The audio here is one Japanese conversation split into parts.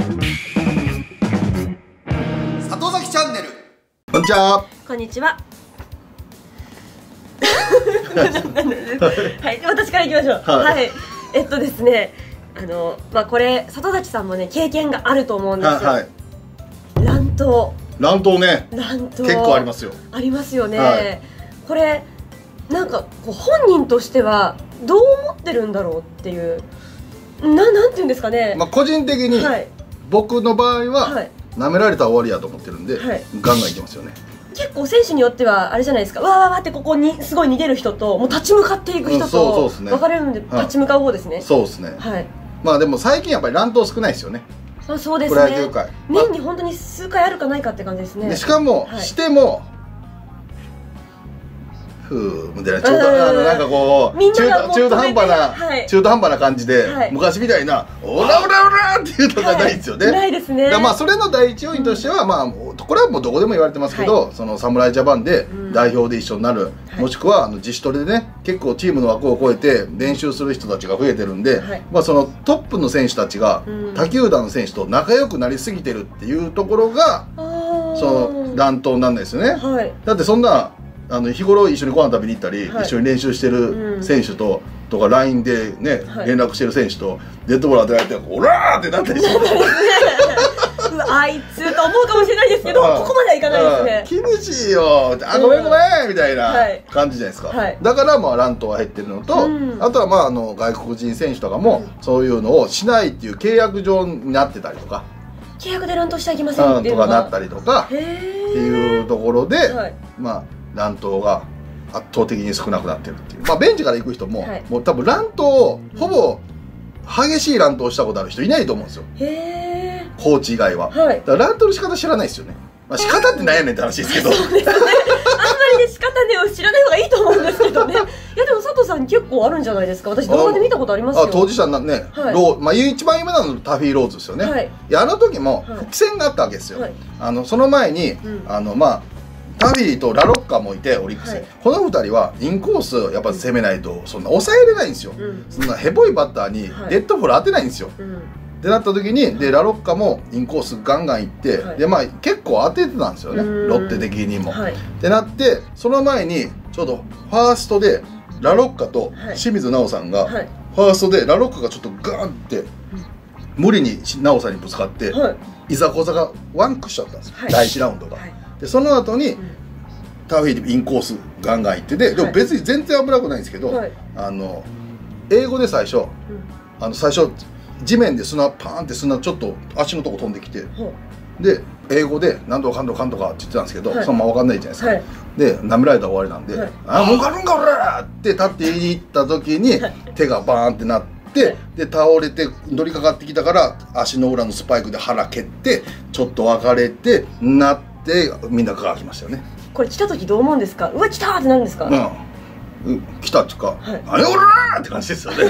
里崎チャンネル。こんにちは。 こんにちは。はい、私からいきましょう。はい、ですね、これ里崎さんもね経験があると思うんですよ。はい、乱闘。 乱闘ね。 乱闘。 結構ありますよ。 ありますよね。はい、これなんかこう本人としてはどう思ってるんだろうっていう。なんていうんですかね。 個人的に、はい、僕の場合は、はい、舐められたら終わりやと思ってるんで、はい、ガンガンいきますよね。 結構選手によってはあれじゃないですか、わーわーわーってここにすごい逃げる人ともう立ち向かっていく人と分かれるので、立ち向かう方ですね。 そうですね。はい。まあでも最近やっぱり乱闘少ないですよね。 そうですね。プロ野球界年に本当に数回あるかないかって感じですね。 しかもしてもみたいななんかこう中途半端な感じで昔みたいな「オラオラオラ!」っていうのがないんですよね。 ないですね。 まあそれの第一要因としては、まあこれはもうどこでも言われてますけど、その侍ジャパンで代表で一緒になる、もしくは自主トレでね結構チームの枠を超えて練習する人たちが増えてるんで、まあそのトップの選手たちが他球団の選手と仲良くなりすぎてるっていうところがその乱闘にならないですよね。だってそんな日頃一緒にご飯食べに行ったり、一緒に練習してる選手とか LINE でね連絡してる選手とデッドボール当てられて「オラー!」ってなったりしてあいつと思うかもしれないですけど、ここまではいかないですね。 厳しいよ、あごめんごめんみたいな感じじゃないですか。だからまあ乱闘は減ってるのと、あとはまあ外国人選手とかもそういうのをしないっていう契約上になってたりとか、 契約で乱闘しちゃいけませんっていうのがとかなったりとかっていうところで、まあ乱闘が圧倒的に少なくなってるっていう。まあベンチから行く人も、もう多分乱闘をほぼ激しい乱闘したことある人いないと思うんですよ。コーチ以外は。だから乱闘の仕方知らないですよね。まあ仕方って何やねんって話ですけど。 そうですね。あんまりね仕方ね知らない方がいいと思うんですけどね。いやでも佐藤さん結構あるんじゃないですか。私動画で見たことありますよ。 当事者なね、まあ一番有名なのタフィーローズですよね。いやあの時も伏線があったわけですよ。その前にまあタフィーとラロッカもいてオリックス、この2人はインコースやっぱ攻めないとそんな抑えれないんですよ。そんなヘボいバッターにデッドボール当てないんですよ。ってなった時にラロッカもインコースガンガンいってでまあ結構当ててたんですよね、ロッテ的にも。ってなってその前にちょうどファーストでラロッカと清水直さんがファーストでラロッカがちょっとガーンって無理に直さんにぶつかっていざこざがワンクしちゃったんですよ、第1ラウンドが。でその後にタフィーでインコースガンガンいってでも別に全然危なくないんですけど、英語で最初地面で砂パーンって砂ちょっと足のとこ飛んできて、で英語で「何とかかんとかかんとか」って言ってたんですけど、そのまま分かんないじゃないですか。で舐められたら終わりなんで「あもうかるんか俺!」って立っていった時に手がバーンってなって。で倒れて乗りかかってきたから足の裏のスパイクで腹蹴ってちょっと分かれてなってみんなが来ましたよね。 これ来た時どう思うんですか。うわ来たってなるんですか。 来たっていうか「あれおら!」って感じですよね。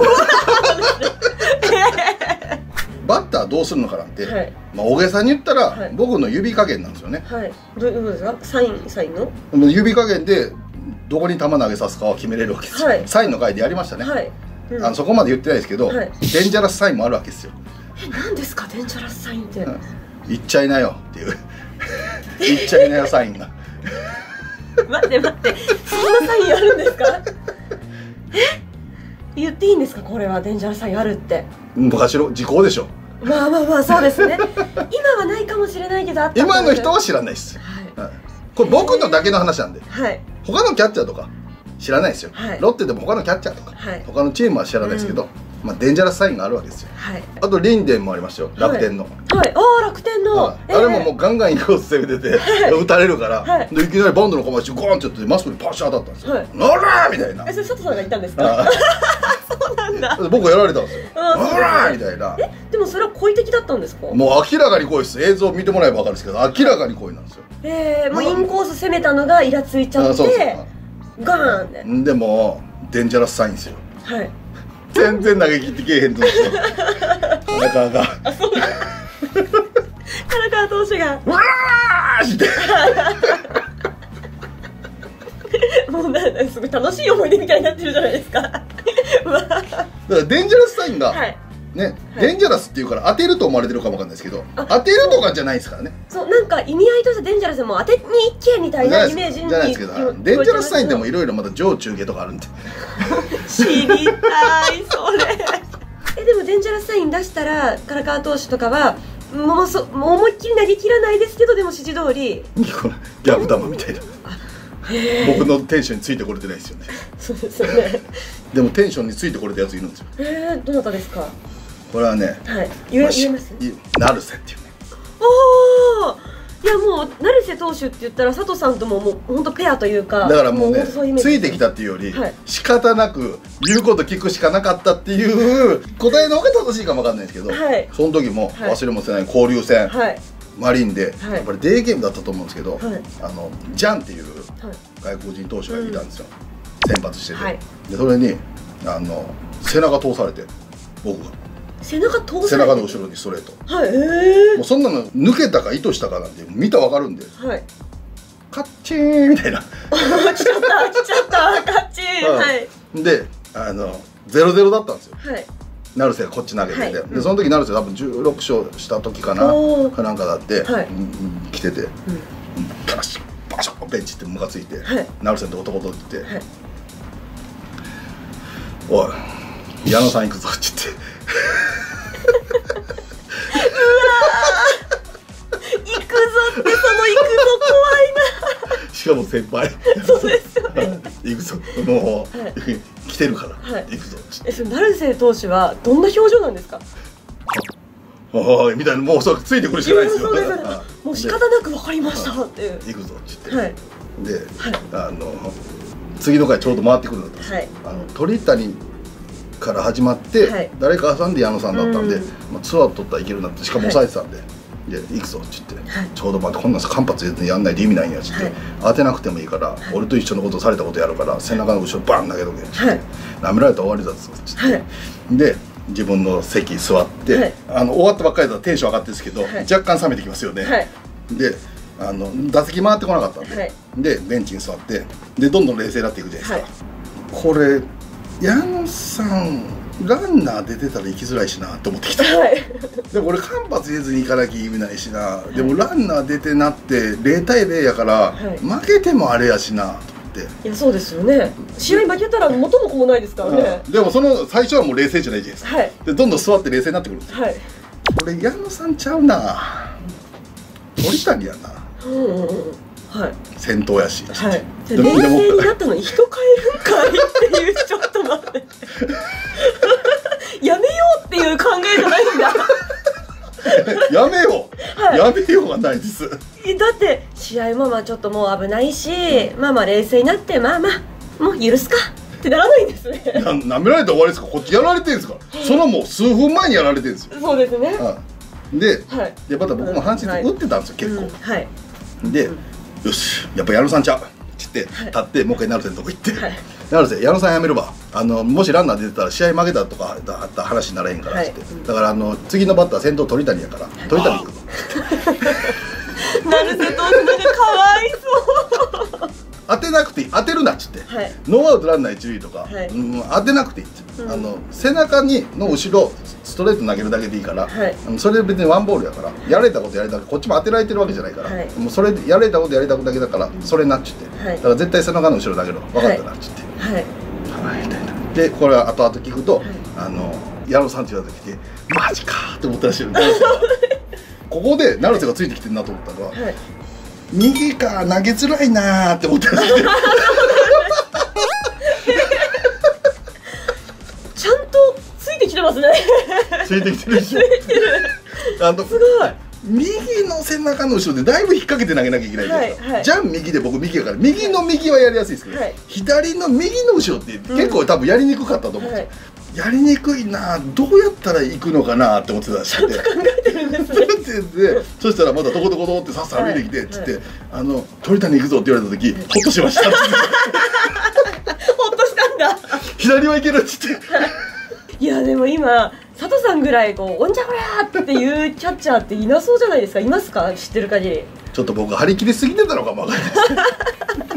バッターどうするのかなんて、まあ大げさに言ったら僕の指加減なんですよね。 どういうことですか。サインの指加減でどこに球投げさすかは決めれるわけですよ。サインの回でやりましたね。そこまで言ってないですけど、デンジャラスサインもあるわけですよ。 何ですかデンジャラスサインって。 言っちゃいなよっていう言っちゃいなよサインが。 待ってそんなサインあるんですか。言っていいんですか。これはデンジャラスサインあるって。 昔の時効でしょ。 まあそうですね。今はないかもしれないけど今の人は知らないです。これ僕のだけの話なんで、他のキャッチャーとか知らないですよ。ロッテでも他のキャッチャーとか他のチームは知らないですけど、まあデンジャラスサインがあるわけですよ。あとリンデンもありましたよ、楽天の。 楽天のあれももうガンガンインコース攻めてて打たれるからいきなりバンドの構えしてゴーンってやってマスクにパシャー当たったんですよ。ならみたいな。 それ佐藤さんが言ったんですか。そうなんだ。 僕やられたんですよ。ならみたいな。 でもそれは故意的だったんですか。 もう明らかに故意です。映像見てもらえば分かるんですけど明らかに故意なんですよ。 もうインコース攻めたのがイラついちゃってガーンって。でもデンジャラスサインですよ。全然投げ切ってけえへんとですよ。田中が田中投手が 「うわー!」ってもうすごい楽しい思い出みたいになってるじゃないですか。だからデンジャラスサインがね、デンジャラスっていうから当てると思われてるかもわかんないですけど、当てるとかじゃないですからね。 そう、なんか意味合いとしてデンジャラスも当てに行けみたいなイメージに。 じゃないですけど、デンジャラスサインでもいろいろまた上中下とかあるんで。 知りたいそれ。でもデンジャラスサイン出したら唐川投手とかはもう思いっきり投げ切らないですけど、でも指示通りギャブ玉みたいな。僕のテンションについてこれてないですよね。 そうですよね。 でもテンションについてこれたやついるんですよ。 どなたですか？ これはね、 はい、言えます？ 成瀬っていうね。 おお、いやもう成瀬投手って言ったら佐藤さんとももう本当ペアというか、 だからもうね、ついてきたっていうより、仕方なく言うこと聞くしかなかったっていう答えの方が正しいかもわかんないですけど、その時も忘れもせない交流戦、マリンでやっぱりデーゲームだったと思うんですけど、ジャンっていう外国人投手がいたんですよ、先発してて。でそれに背中通されて、僕が背中の後ろにストレート、もうそんなの抜けたか意図したかなんて見たら分かるんで、カッチーンみたいな、来ちゃったカッチーン。 で0-0だったんですよ。成瀬がこっち投げてて、でその時成瀬多分16勝した時かなかなんかだって来てて、バシッバシッベンチってムカついて、成瀬のとこ言って「おい矢野さん行くぞ」って言って。 行くぞって、その行くぞ怖いな。 しかも先輩。 そうですよね。 行くぞ、もう来てるから行くぞ。 その成瀬投手はどんな表情なんですか？ おいみたいな、もうついてくるしかないですよ。 もう仕方なく分かりましたっていう。 行くぞって言って。で、次の回ちょうど回ってくるんです。鳥谷から始まって誰か挟んで矢野さんだったんで、ツアー取ったらいけるなって、しかも抑えてたんで、で行くぞって言って、ちょうどこんな間髪入れてやんないで意味ないんやって言って、当てなくてもいいから俺と一緒のことされたことやるから背中の後ろバン投げとけって言って、なめられたら終わりだぞって言って、で自分の席座って、終わったばっかりだとテンション上がってるんですけど、若干冷めてきますよね。で打席回ってこなかったんで、ベンチに座って、でどんどん冷静になっていくじゃないですか。これ矢野さんランナー出てたら行きづらいしなって思ってきた。でも俺間髪入れずに行かなきゃ意味ないしな、でもランナー出てなって0対0やから、負けてもあれやしなと思って。 いやそうですよね、試合負けたら元も子もないですからね。 でもその最初はもう冷静じゃないじゃないですか。でどんどん座って冷静になってくるんですよ。これ矢野さんちゃうな、鳥谷やな、先頭やし、冷静になったのに人変えるんかいっていう、ちょっと待ってやめようっていう考えじゃないんだやめよう、やめようがないです。 だって試合もちょっともう危ないし、冷静になってもう許すかってならないんですね。 なめられたら終わりですか？こっちやられてるんですから、そのもう数分前にやられてるんですよ。 そうですね。 でまた僕も阪神打ってたんですよ、結構。でよし、やっぱ矢野さんちゃうって言って立って、もう一回成瀬のとこ行って、成瀬矢野さんやめれば、もしランナー出てたら試合負けたとかあった話にならへんからって、だから次のバッター先頭鳥谷やから鳥谷行くぞ成瀬投手なんかかわいそう当てなくていい、当てるなっつって、ノーアウトランナー一塁とか当てなくていいって、背中の後ろストレート投げるだけでいいから、それで別にワンボールやから、やられたことやりたく、こっちも当てられてるわけじゃないから、もうそれでやられたことやりたくだけだから、それなっちって、だから絶対背中の後ろ投げろ、分かったなっちって、でこれは後々聞くと、矢野さんって言われた時でマジかって思ったらしいんですよ。ここで成瀬がついてきてるなと思ったのは、右か投げづらいなーって思ったらしい。 ちゃんとついてきてますね。 ついてきてるでしょ。すごい。右の背中の後ろでだいぶ引っ掛けて投げなきゃいけないじゃないですか。じゃん右で僕右やから、右の右はやりやすいですけど、左の右の後ろって結構多分やりにくかったと思うんですよ。やりにくいな、どうやったら行くのかなって思ってたらしくて、 考えてるんですね。 そしたらまたどこどこどってさっさ歩いてきてっつって「鳥谷行くぞ」って言われた時ホッとしましたってホッとしたんだ。 左は行けるっつって。 いやでも今佐藤さんぐらいおんじゃこりゃーっていうキャッチャーっていなそうじゃないですか。いますか？知ってる限り。 ちょっと僕張り切りすぎてたのかもわかんないです。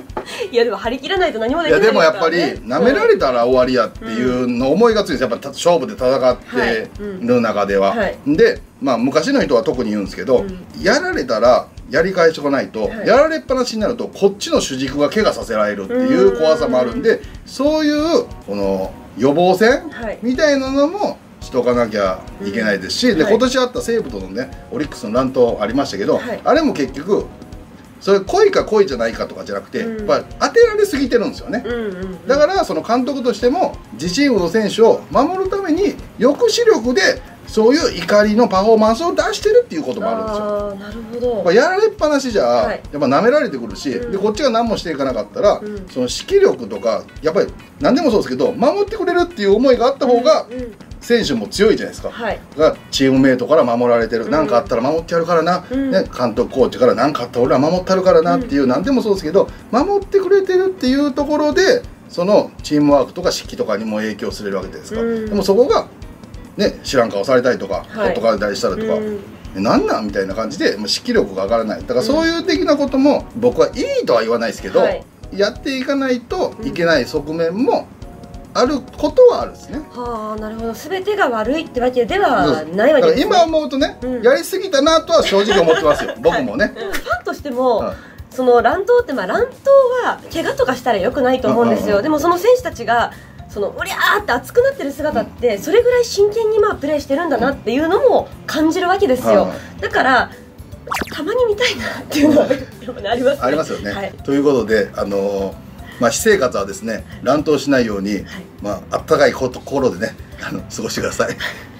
いやでも張り切らないと何もできいやないですから、 でもやっぱりなめられたら終わりやっていうの思いがついです。やっぱ勝負で戦ってる中では、でまあ昔の人は特に言うんですけど、やられたらやり返しとかないと、やられっぱなしになるとこっちの主軸が怪我させられるっていう怖さもあるんで、そういうこの予防線みたいなのもしとかなきゃいけないですし、で今年あった西武とのねオリックスの乱闘ありましたけど、あれも結局それ恋か恋じゃないかとかじゃなくて、やっぱ当てられすぎてるんですよね。だからその監督としても自チームの選手を守るために抑止力でそういう怒りのパフォーマンスを出してるっていうこともあるんですよ。 なるほど。 やられっぱなしじゃ、やっぱ舐められてくるし、でこっちが何もしていかなかったら、その指揮力とかやっぱり何でもそうですけど守ってくれるっていう思いがあった方が、選手も強いじゃないですか、がチームメイトから守られてる、何かあったら守ってやるからな、ね、監督コーチから何かあったら俺は守ってやるからなっていう、何でもそうですけど守ってくれてるっていうところでそのチームワークとか指揮とかにも影響するわけですから、でもそこがね知らん顔されたりとかほっとかれたりしたらとか、なんなんみたいな感じで指揮力が上がらない。だからそういう的なことも僕はいいとは言わないですけど、やっていかないといけない側面もあることはあるんですね。 はあ、なるほど。全てが悪いってわけではないわけですね。 今思うとね、やりすぎたなとは正直思ってますよ。僕もね。 ファンとしても、その乱闘って乱闘は怪我とかしたら良くないと思うんですよ。でもその選手たちがそのうりゃーって熱くなってる姿ってそれぐらい真剣にプレーしてるんだなっていうのも感じるわけですよ。だからたまに見たいなっていうのはありますね。 ありますよね。ということで私生活はですね乱闘しないように、あったかい心でね過ごしてください。